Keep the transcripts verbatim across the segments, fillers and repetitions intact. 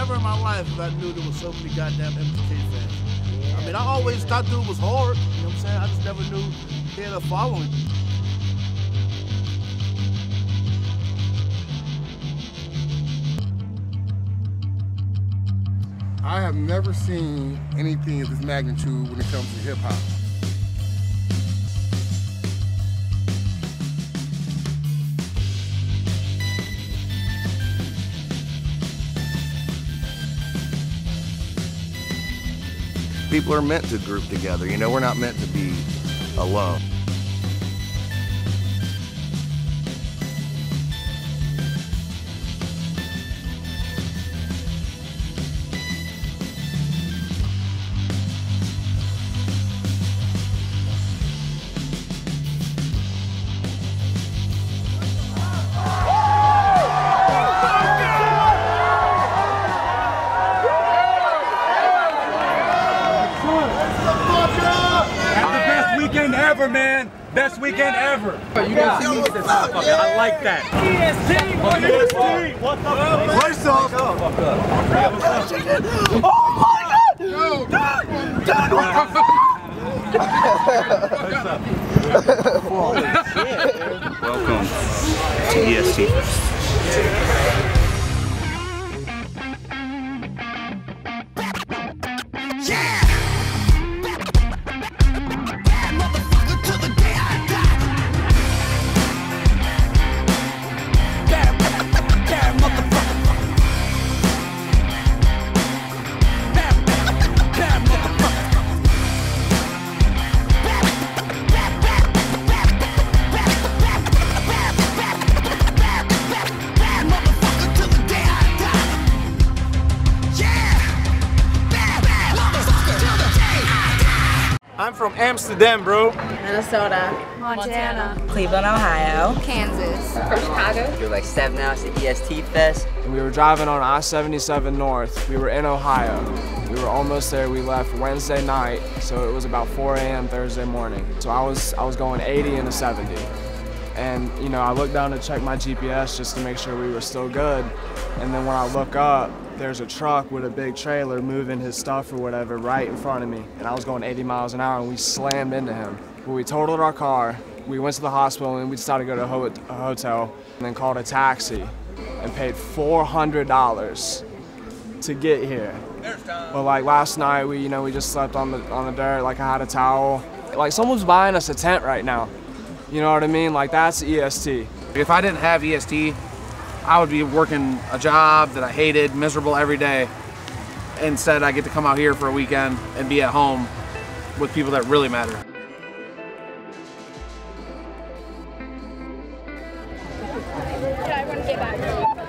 never in my life have I knew there was so many goddamn M G K fans. I mean, I always thought dude was hard, you know what I'm saying? I just never knew he had a following. I have never seen anything of this magnitude when it comes to hip hop. People are meant to group together, you know, we're not meant to be alone. Weekend ever, man. Best weekend ever. You guys see me with this motherfucker. I like that. E S T, what E S T? What's up? First off, Oh my God! Dude! Dude! Holy shit, dude. Welcome to E S T Fest. I'm from Amsterdam, bro. Minnesota. Montana. Cleveland, Ohio. Kansas. From Chicago. We're like seven hours at E S T Fest. And we were driving on I seventy-seven North. We were in Ohio. We were almost there. We left Wednesday night, so it was about four A M Thursday morning. So I was I was going eighty and a seventy. And you know, I looked down to check my G P S just to make sure we were still good. And then when I look up, there's a truck with a big trailer moving his stuff or whatever right in front of me. And I was going eighty miles an hour and we slammed into him. But we totaled our car, we went to the hospital and we decided to go to a, ho a hotel and then called a taxi and paid four hundred dollars to get here. But like last night, we you know we just slept on the on the dirt. Like I had a towel. Like someone's buying us a tent right now. You know what I mean? Like that's E S T. If I didn't have E S T, I would be working a job that I hated, miserable every day. Instead, I get to come out here for a weekend and be at home with people that really matter. Can everyone get back?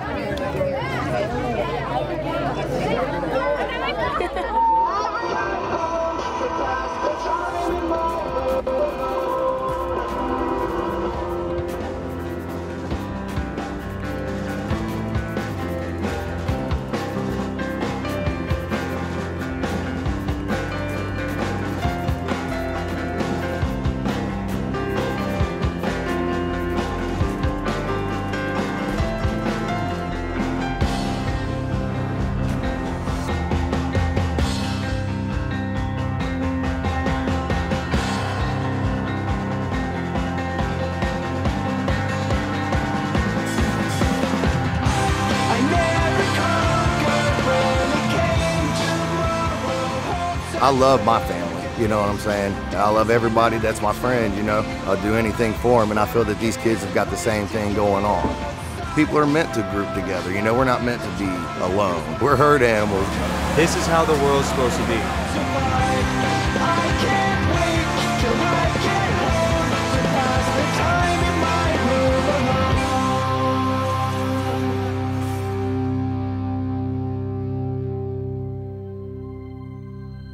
I love my family, you know what I'm saying? I love everybody that's my friend, you know? I'll do anything for them, and I feel that these kids have got the same thing going on. People are meant to group together, you know? We're not meant to be alone. We're herd animals. This is how the world's supposed to be.